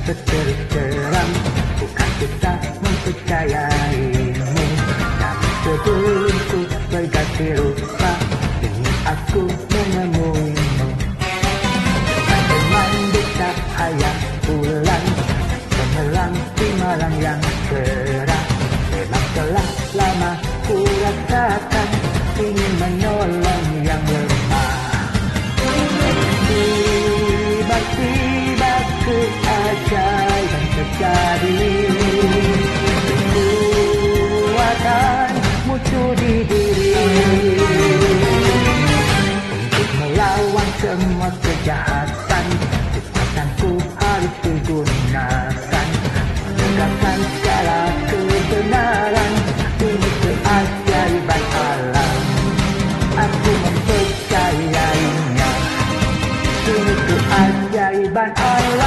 terus terang, bukan kita mempercayaimu. Namun sebelumku berganti rupa, ingin aku menemuimu. Dengan dekat hayat bulan, cemerlang di malam yang cerah. Memang telah lama ku rasakan ingin menolong yang lemah. Tiba-tiba keajaiban terjadi, kekuatan muncul di diri untuk melawan semua kejahatan. Kekuatanku harus digunakan, menegakkan segala kebenaran demi keajaiban alam. Aku mempercayainya demi keajaiban alam.